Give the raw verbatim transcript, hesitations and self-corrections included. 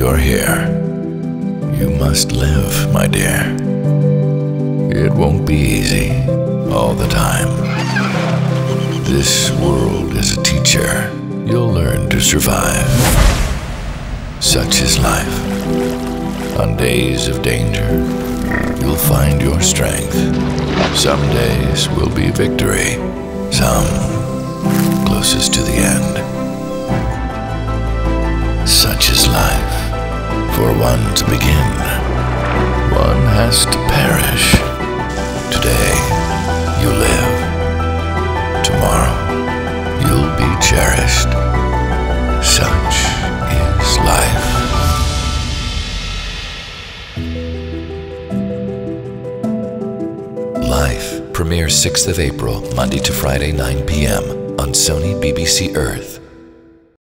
you're here. You must live, my dear. It won't be easy all the time. This world is a teacher. You'll learn to survive. Such is life. On days of danger, you'll find your strength. Some days will be victory, some closest to the end. Such is life. For one to begin, one has to perish. Today, you live. Tomorrow, you'll be cherished. Such is life. Life premieres sixth of April, Monday to Friday, nine p m on Sony B B C Earth.